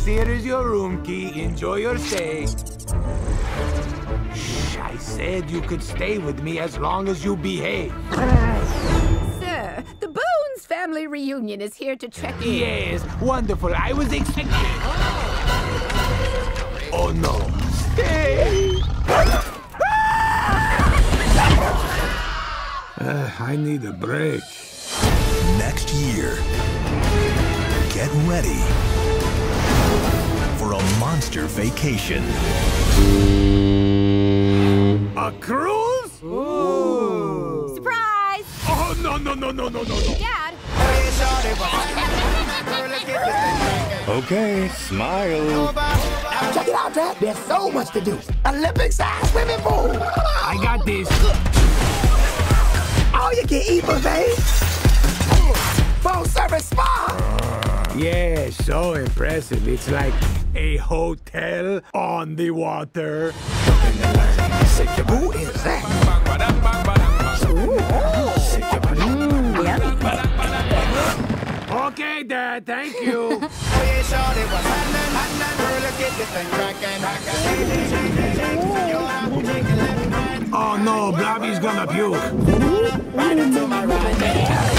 here is your room key. Enjoy your stay. Shh, I said you could stay with me as long as you behave. Sir, the Bones family reunion is here to check in. Yes, wonderful. I was expecting... Oh, no. Stay! I need a break. Next year, get ready for a monster vacation. A cruise? Ooh. Surprise! Oh, no. Dad! Okay, smile. Check it out, Drac. There's so much to do. Olympic-sized swimming pool. I got this. All you can eat buffet. Full-service spa. Yeah, so impressive. It's like a hotel on the water. Who is that? Okay, Dad, thank you. Oh no, Blobby's gonna puke.